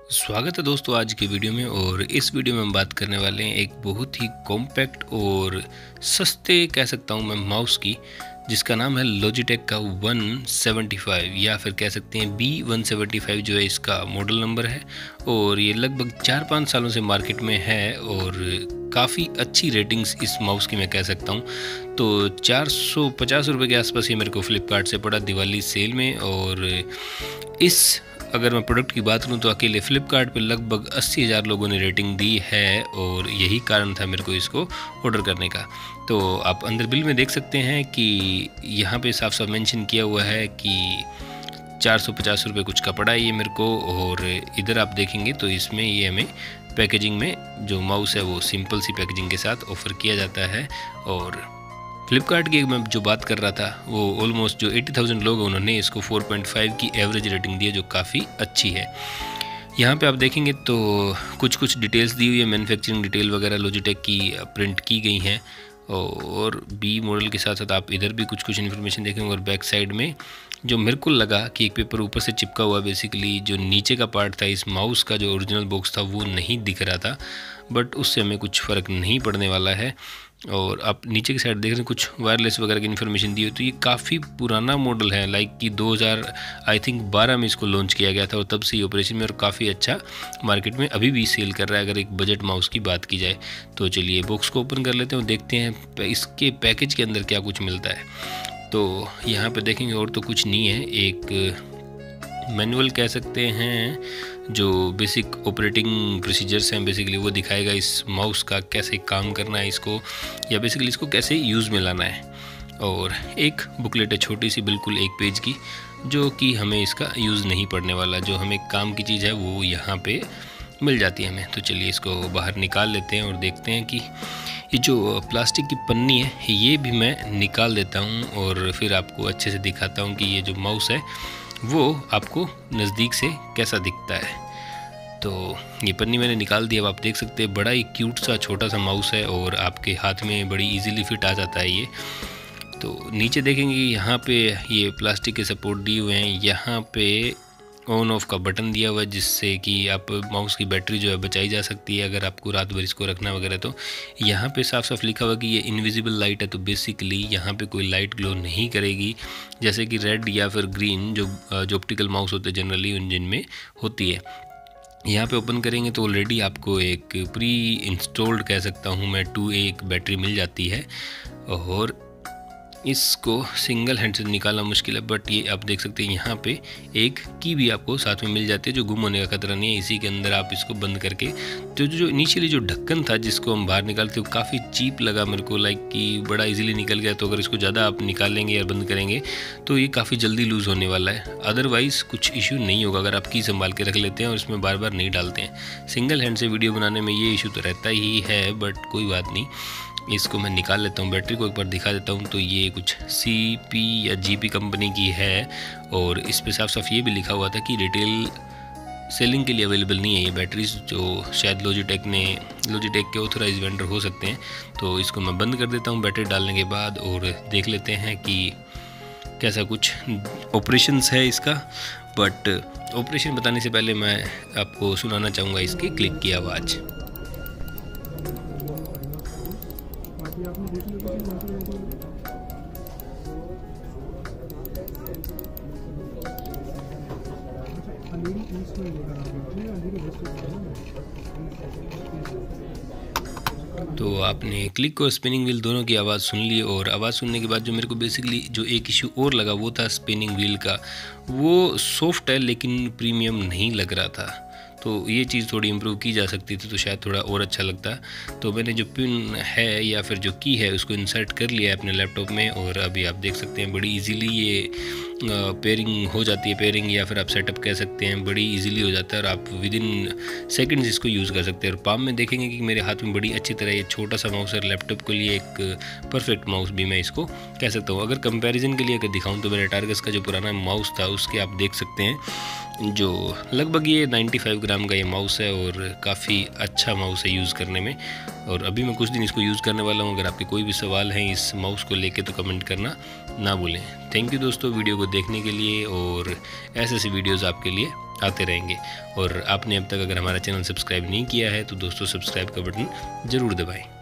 स्वागत है दोस्तों आज के वीडियो में। और इस वीडियो में हम बात करने वाले हैं एक बहुत ही कॉम्पैक्ट और सस्ते कह सकता हूं मैं माउस की, जिसका नाम है लॉजिटेक का 175 या फिर कह सकते हैं B175 जो है इसका मॉडल नंबर है। और ये लगभग 4-5 सालों से मार्केट में है और काफ़ी अच्छी रेटिंग्स इस माउस की मैं कह सकता हूँ। तो 450 रुपये के आसपास ये मेरे को फ्लिपकार्ट से पड़ा दिवाली सेल में। और इस अगर मैं प्रोडक्ट की बात करूं तो अकेले फ़्लिपकार्ट पे लगभग 80,000 लोगों ने रेटिंग दी है और यही कारण था मेरे को इसको ऑर्डर करने का। तो आप अंदर बिल में देख सकते हैं कि यहाँ पे साफ साफ मेंशन किया हुआ है कि 450 रुपये कुछ का पड़ा है ये मेरे को। और इधर आप देखेंगे तो इसमें ये हमें पैकेजिंग में जो माउस है वो सिंपल सी पैकेजिंग के साथ ऑफ़र किया जाता है। और फ्लिपकार्ट की मैं जो बात कर रहा था वो ऑलमोस्ट जो 80,000 लोग हैं उन्होंने इसको 4.5 की एवरेज रेटिंग दी है, जो काफ़ी अच्छी है। यहाँ पे आप देखेंगे तो कुछ डिटेल्स दी हुई है, मैन्युफैक्चरिंग डिटेल वगैरह लॉजिटेक की प्रिंट की गई हैं। और बी मॉडल के साथ साथ आप इधर भी कुछ इन्फॉर्मेशन देखेंगे। और बैक साइड में जो मेरे को लगा कि एक पेपर ऊपर से चिपका हुआ, बेसिकली जो नीचे का पार्ट था इस माउस का जो ओरिजिनल बॉक्स था वो नहीं दिख रहा था, बट उससे हमें कुछ फ़र्क नहीं पड़ने वाला है। और आप नीचे की साइड देख रहे हैं कुछ वायरलेस वगैरह की इन्फॉर्मेशन दी हुई। तो ये काफ़ी पुराना मॉडल है, लाइक कि 2012 में इसको लॉन्च किया गया था और तब से ये ऑपरेशन में और काफ़ी अच्छा मार्केट में अभी भी सेल कर रहा है अगर एक बजट माउस की बात की जाए। तो चलिए बॉक्स को ओपन कर लेते हैं और देखते हैं इसके पैकेज के अंदर क्या कुछ मिलता है। तो यहाँ पे देखेंगे और तो कुछ नहीं है, एक मैनुअल कह सकते हैं जो बेसिक ऑपरेटिंग प्रोसीजर्स हैं बेसिकली वो दिखाएगा इस माउस का कैसे काम करना है इसको, या बेसिकली इसको कैसे यूज़ में लाना है। और एक बुकलेट है छोटी सी बिल्कुल 1 पेज की, जो कि हमें इसका यूज़ नहीं पड़ने वाला, जो हमें काम की चीज़ है वो यहाँ पे मिल जाती है हमें। तो चलिए इसको बाहर निकाल लेते हैं और देखते हैं कि ये जो प्लास्टिक की पन्नी है ये भी मैं निकाल देता हूँ और फिर आपको अच्छे से दिखाता हूँ कि ये जो माउस है वो आपको नज़दीक से कैसा दिखता है। तो ये पन्नी मैंने निकाल दी। अब आप देख सकते हैं बड़ा ही क्यूट सा छोटा सा माउस है और आपके हाथ में बड़ी इजीली फिट आ जाता है ये। तो नीचे देखेंगे यहाँ पे ये प्लास्टिक के सपोर्ट दिए हुए हैं, यहाँ पे ऑन ऑफ का बटन दिया हुआ है जिससे कि आप माउस की बैटरी जो है बचाई जा सकती है अगर आपको रात भर इसको रखना वगैरह। तो यहाँ पे साफ साफ लिखा हुआ कि ये इनविजिबल लाइट है, तो बेसिकली यहाँ पे कोई लाइट ग्लो नहीं करेगी जैसे कि रेड या फिर ग्रीन जो ऑप्टिकल माउस होते हैं जनरली उन जिनमें होती है। यहाँ पे ओपन करेंगे तो ऑलरेडी आपको एक प्री इंस्टॉल्ड कह सकता हूँ मैं 2A एक बैटरी मिल जाती है और इसको सिंगल हैंड से निकालना मुश्किल है, बट ये आप देख सकते हैं यहाँ पे एक की भी आपको साथ में मिल जाती है जो गुम होने का खतरा नहीं है। इसी के अंदर आप इसको बंद करके तो जो इनिशियली जो ढक्कन था जिसको हम बाहर निकालते वो काफ़ी चीप लगा मेरे को, लाइक कि बड़ा इजीली निकल गया। तो अगर इसको ज़्यादा आप निकालेंगे या बंद करेंगे तो ये काफ़ी जल्दी लूज़ होने वाला है, अदरवाइज़ कुछ इशू नहीं होगा अगर आप की संभाल के रख लेते हैं और इसमें बार बार नहीं डालते हैं। सिंगल हैंड से वीडियो बनाने में ये इशू तो रहता ही है, बट कोई बात नहीं, इसको मैं निकाल लेता हूँ। बैटरी को एक बार दिखा देता हूँ। तो ये कुछ CP या GP कंपनी की है और इस पे साफ साफ ये भी लिखा हुआ था कि रिटेल सेलिंग के लिए अवेलेबल नहीं है ये बैटरीज, जो शायद लॉजिटेक के ऑथराइज वेंडर हो सकते हैं। तो इसको मैं बंद कर देता हूँ बैटरी डालने के बाद और देख लेते हैं कि कैसा कुछ ऑपरेशंस है इसका। बट ऑपरेशन बताने से पहले मैं आपको सुनाना चाहूँगा इसकी क्लिक की आवाज़। तो आपने क्लिक और स्पिनिंग व्हील दोनों की आवाज़ सुन ली और आवाज़ सुनने के बाद जो मेरे को बेसिकली जो एक इशू और लगा वो था स्पिनिंग व्हील का। वो सॉफ्ट है लेकिन प्रीमियम नहीं लग रहा था, तो ये चीज़ थोड़ी इम्प्रूव की जा सकती थी तो शायद थोड़ा और अच्छा लगता। तो मैंने जो पिन है या फिर जो की है उसको इंसर्ट कर लिया है अपने लैपटॉप में और अभी आप देख सकते हैं बड़ी इजीली ये पेयरिंग हो जाती है, पेयरिंग या फिर आप सेटअप कह सकते हैं, बड़ी इजीली हो जाता है और आप विद इन सेकंड्स इसको यूज़ कर सकते हैं। और पाम में देखेंगे कि मेरे हाथ में बड़ी अच्छी तरह ये छोटा सा माउस है, लैपटॉप के लिए एक परफेक्ट माउस भी मैं इसको कह सकता हूँ। अगर कंपैरिजन के लिए अगर दिखाऊँ तो मेरे टारगस का जो पुराना माउस था उसके आप देख सकते हैं जो लगभग ये 95 ग्राम का ये माउस है और काफ़ी अच्छा माउस है यूज़ करने में। और अभी मैं कुछ दिन इसको यूज़ करने वाला हूँ। अगर आपके कोई भी सवाल हैं इस माउस को लेके तो कमेंट करना ना भूलें। थैंक यू दोस्तों वीडियो को देखने के लिए और ऐसे वीडियोज़ आपके लिए आते रहेंगे। और आपने अब तक अगर हमारा चैनल सब्सक्राइब नहीं किया है तो दोस्तों सब्सक्राइब का बटन ज़रूर दबाएं।